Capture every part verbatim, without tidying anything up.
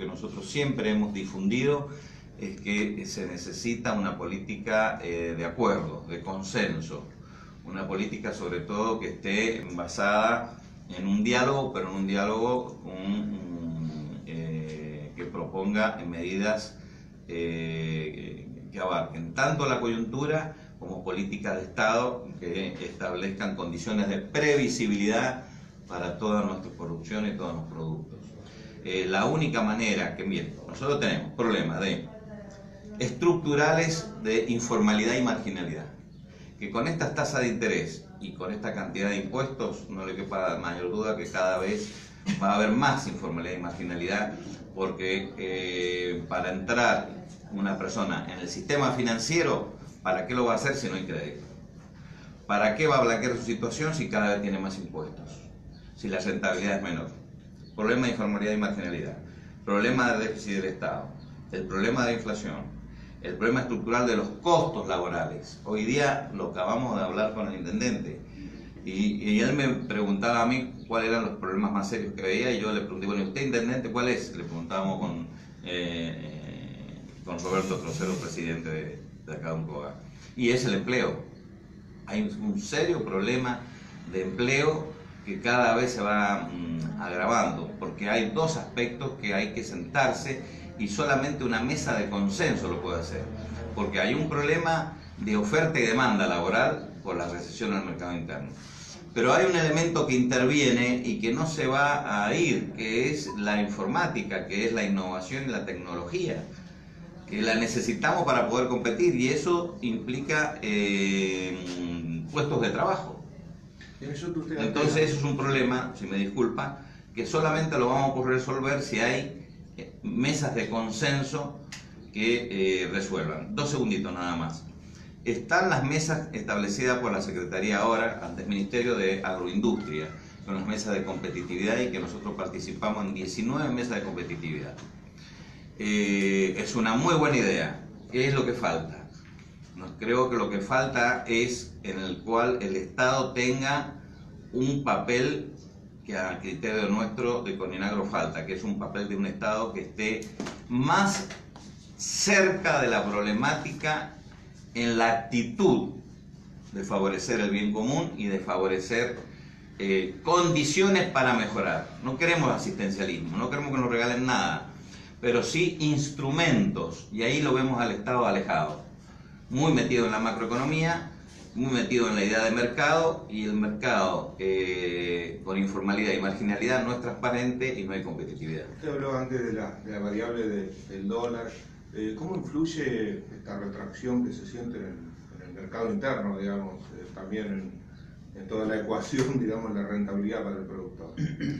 que nosotros siempre hemos difundido es que se necesita una política eh, de acuerdo, de consenso, una política sobre todo que esté basada en un diálogo, pero en un diálogo un, un, eh, que proponga medidas eh, que abarquen tanto la coyuntura como políticas de Estado que establezcan condiciones de previsibilidad para toda nuestra producción y todos los productos. Eh, la única manera que, miren, nosotros tenemos problemas de estructurales de informalidad y marginalidad, que con estas tasas de interés y con esta cantidad de impuestos no le quepa mayor duda que cada vez va a haber más informalidad y marginalidad, porque eh, para entrar una persona en el sistema financiero, ¿para qué lo va a hacer si no hay crédito? ¿Para qué va a blanquear su situación si cada vez tiene más impuestos? Si la rentabilidad es menor. Problema de informalidad y marginalidad, problema de déficit del Estado, el problema de inflación, el problema estructural de los costos laborales. Hoy día lo acabamos de hablar con el intendente y, y él me preguntaba a mí cuáles eran los problemas más serios que veía y yo le pregunté, bueno, ¿usted intendente cuál es? Le preguntábamos con, eh, con Roberto Trocero, presidente de, de acá de Uncoga. Y es el empleo. Hay un serio problema de empleo que cada vez se va mmm, agravando, porque hay dos aspectos que hay que sentarse y solamente una mesa de consenso lo puede hacer, porque hay un problema de oferta y demanda laboral por la recesión en el mercado interno. Pero hay un elemento que interviene y que no se va a ir, que es la informática, que es la innovación y la tecnología, que la necesitamos para poder competir y eso implica eh, puestos de trabajo. Entonces eso es un problema, si me disculpa, que solamente lo vamos a poder resolver si hay mesas de consenso que eh, resuelvan. Dos segunditos nada más. Están las mesas establecidas por la Secretaría ahora, ante el Ministerio de Agroindustria, con las mesas de competitividad y que nosotros participamos en diecinueve mesas de competitividad. Eh, es una muy buena idea. ¿Qué es lo que falta? Creo que lo que falta es en el cual el Estado tenga un papel que a criterio nuestro de Coninagro falta, que es un papel de un Estado que esté más cerca de la problemática en la actitud de favorecer el bien común y de favorecer eh, condiciones para mejorar. No queremos asistencialismo, no queremos que nos regalen nada, pero sí instrumentos, y ahí lo vemos al Estado alejado, muy metido en la macroeconomía, muy metido en la idea de mercado, y el mercado eh, con informalidad y marginalidad no es transparente y no hay competitividad. Usted habló antes de la, de la variable de, del dólar. Eh, ¿Cómo influye esta retracción que se siente en el, en el mercado interno, digamos, eh, también en, en toda la ecuación, digamos, la rentabilidad para el productor?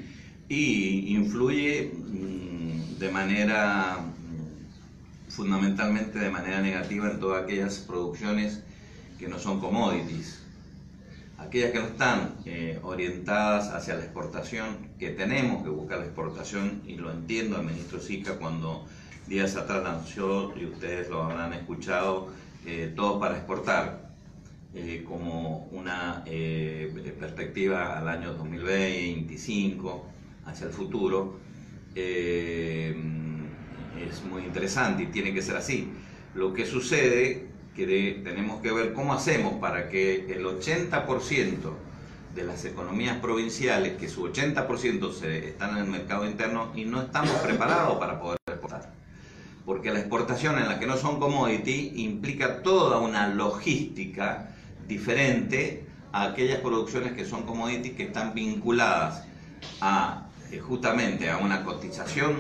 Y influye mmm, de manera, fundamentalmente de manera negativa en todas aquellas producciones que no son commodities, aquellas que no están eh, orientadas hacia la exportación, que tenemos que buscar la exportación, y lo entiendo al ministro Sica cuando días atrás anunció, y ustedes lo habrán escuchado, eh, todo para exportar, eh, como una eh, perspectiva al año dos mil veinticinco, hacia el futuro, eh, es muy interesante y tiene que ser así. Lo que sucede que de, tenemos que ver cómo hacemos para que el ochenta por ciento de las economías provinciales, que su ochenta por ciento se, están en el mercado interno y no estamos preparados para poder exportar. Porque la exportación en la que no son commodity implica toda una logística diferente a aquellas producciones que son commodity, que están vinculadas a eh, justamente a una cotización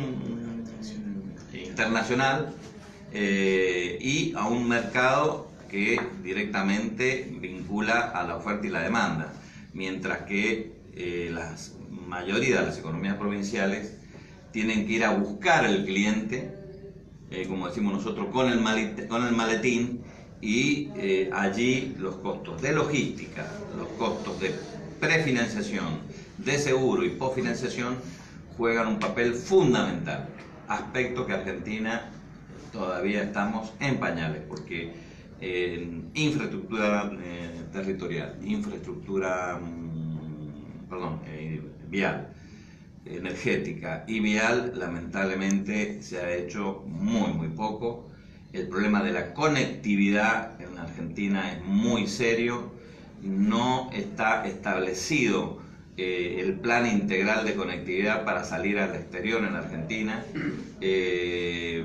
internacional eh, y a un mercado que directamente vincula a la oferta y la demanda, mientras que eh, la mayoría de las economías provinciales tienen que ir a buscar al cliente, eh, como decimos nosotros, con el maletín, con el maletín y eh, allí los costos de logística, los costos de prefinanciación, de seguro y posfinanciación juegan un papel fundamental, aspecto que Argentina todavía estamos en pañales, porque eh, infraestructura eh, territorial, infraestructura, mmm, perdón, eh, vial, energética y vial, lamentablemente se ha hecho muy muy poco. El problema de la conectividad en Argentina es muy serio, no está establecido eh, el plan integral de conectividad para salir al exterior en Argentina. Eh,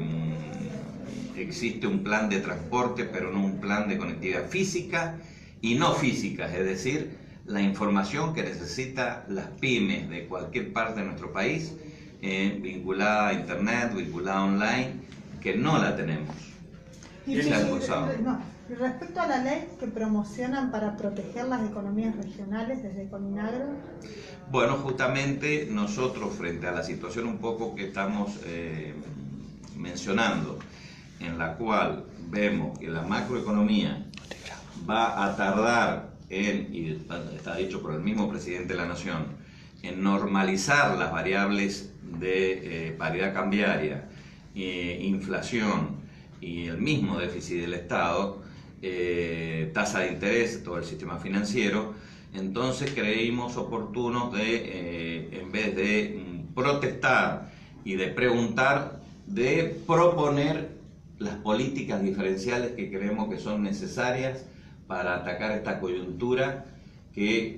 existe un plan de transporte, pero no un plan de conectividad física y no física, es decir, la información que necesitan las pymes de cualquier parte de nuestro país, eh, vinculada a internet, vinculada online, que no la tenemos. Y, y, no, y respecto a la ley que promocionan para proteger las economías regionales desde Coninagro. Bueno, justamente nosotros, frente a la situación un poco que estamos eh, mencionando, en la cual vemos que la macroeconomía va a tardar en, y está dicho por el mismo presidente de la Nación, en normalizar las variables de eh, paridad cambiaria, eh, inflación y el mismo déficit del Estado, eh, tasa de interés, todo el sistema financiero. Entonces creímos oportuno de, eh, en vez de mm, protestar y de preguntar, de proponer las políticas diferenciales que creemos que son necesarias para atacar esta coyuntura que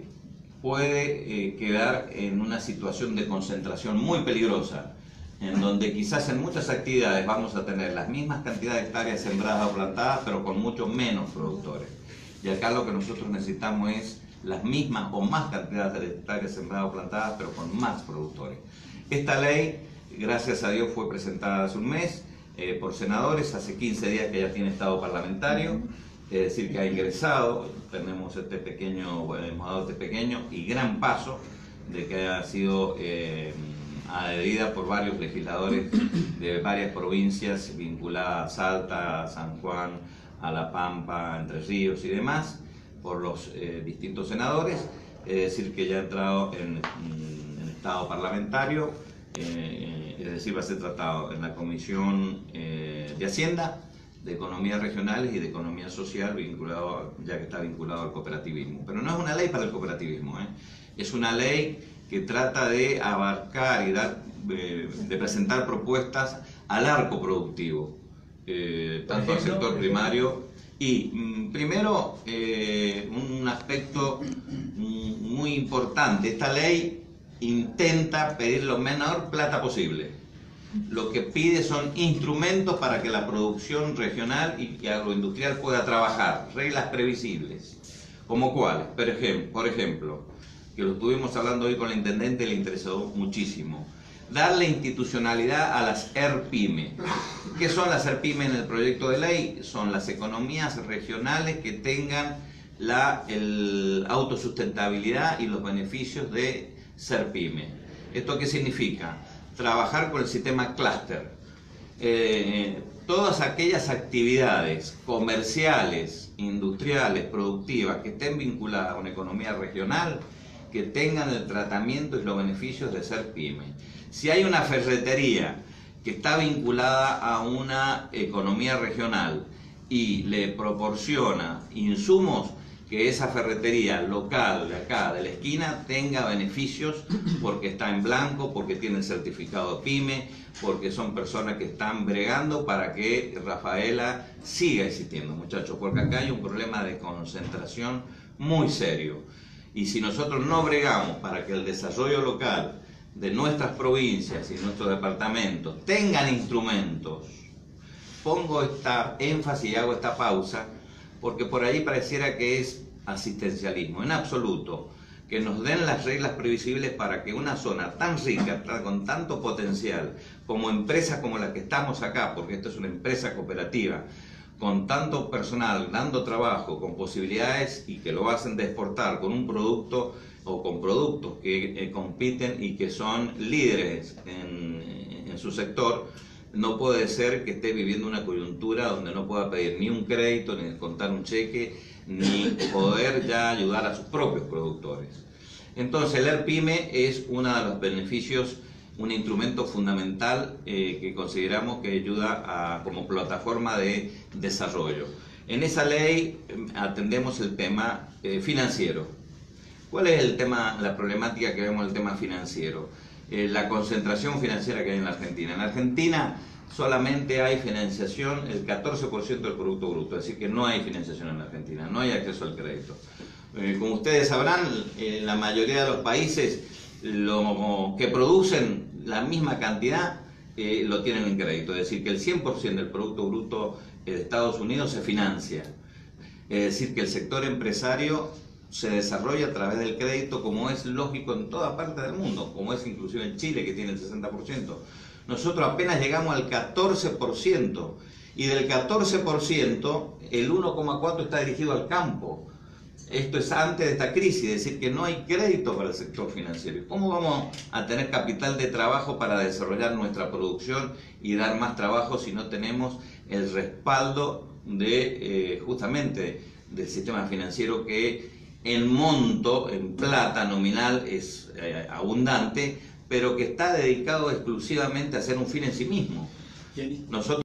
puede eh, quedar en una situación de concentración muy peligrosa, en donde quizás en muchas actividades vamos a tener las mismas cantidades de hectáreas sembradas o plantadas, pero con mucho menos productores. Y acá lo que nosotros necesitamos es las mismas o más cantidades de hectáreas sembradas o plantadas, pero con más productores. Esta ley, gracias a Dios, fue presentada hace un mes eh, por senadores, hace quince días que ya tiene estado parlamentario, es decir, que ha ingresado. Tenemos este pequeño, bueno, hemos dado este pequeño y gran paso de que ha sido eh, adherida por varios legisladores de varias provincias vinculadas a Salta, a San Juan, a La Pampa, Entre Ríos y demás, por los eh, distintos senadores, es decir, que ya ha entrado en, en estado parlamentario, eh, es decir, va a ser tratado en la Comisión eh, de Hacienda, de Economías Regionales y de Economía Social, vinculado, ya que está vinculado al cooperativismo. Pero no es una ley para el cooperativismo, ¿eh? Es una ley que trata de abarcar y dar, eh, de presentar propuestas al arco productivo, eh, tanto al sector primario y, mm, primero, eh, un aspecto mm, muy importante. Esta ley intenta pedir lo menor plata posible. Lo que pide son instrumentos para que la producción regional y agroindustrial pueda trabajar, reglas previsibles. ¿Como cuáles? Por ejemplo, por ejemplo, que lo estuvimos hablando hoy con el intendente y le interesó muchísimo, darle institucionalidad a las ERPYME. ¿Qué son las ERPYME en el proyecto de ley? Son las economías regionales que tengan la el autosustentabilidad y los beneficios de ser pyme. ¿Esto qué significa? Trabajar con el sistema clúster. Eh, todas aquellas actividades comerciales, industriales, productivas que estén vinculadas a una economía regional, que tengan el tratamiento y los beneficios de ser pyme. Si hay una ferretería que está vinculada a una economía regional y le proporciona insumos, que esa ferretería local de acá, de la esquina, tenga beneficios porque está en blanco, porque tiene el certificado PYME, porque son personas que están bregando para que Rafaela siga existiendo, muchachos, porque acá hay un problema de concentración muy serio. Y si nosotros no bregamos para que el desarrollo local de nuestras provincias y nuestros departamentos tengan instrumentos, pongo esta énfasis y hago esta pausa, porque por ahí pareciera que es asistencialismo. En absoluto, que nos den las reglas previsibles para que una zona tan rica, con tanto potencial, como empresas como la que estamos acá, porque esto es una empresa cooperativa, con tanto personal, dando trabajo, con posibilidades y que lo hacen de exportar con un producto o con productos que eh, compiten y que son líderes en, en su sector, no puede ser que esté viviendo una coyuntura donde no pueda pedir ni un crédito, ni descontar un cheque, ni poder ya ayudar a sus propios productores. Entonces el ERPYME es uno de los beneficios, un instrumento fundamental eh, que consideramos que ayuda a, como plataforma de desarrollo. En esa ley eh, atendemos el tema eh, financiero. ¿Cuál es el tema, la problemática que vemos en el tema financiero? eh, la concentración financiera que hay en la Argentina. En la Argentina solamente hay financiación el catorce por ciento del Producto Bruto, es decir que no hay financiación en la Argentina, no hay acceso al crédito. Eh, como ustedes sabrán, en la mayoría de los países lo que producen la misma cantidad eh, lo tienen en crédito, es decir que el cien por ciento del Producto Bruto de Estados Unidos se financia, es decir que el sector empresario se desarrolla a través del crédito, como es lógico en toda parte del mundo, como es inclusive en Chile, que tiene el sesenta por ciento. Nosotros apenas llegamos al catorce por ciento, y del catorce por ciento el uno coma cuatro por ciento está dirigido al campo. Esto es antes de esta crisis, es decir que no hay crédito para el sector financiero. ¿Cómo vamos a tener capital de trabajo para desarrollar nuestra producción y dar más trabajo si no tenemos el respaldo de eh, justamente del sistema financiero, que en monto, en plata nominal, es eh, abundante, pero que está dedicado exclusivamente a ser un fin en sí mismo? Nosotros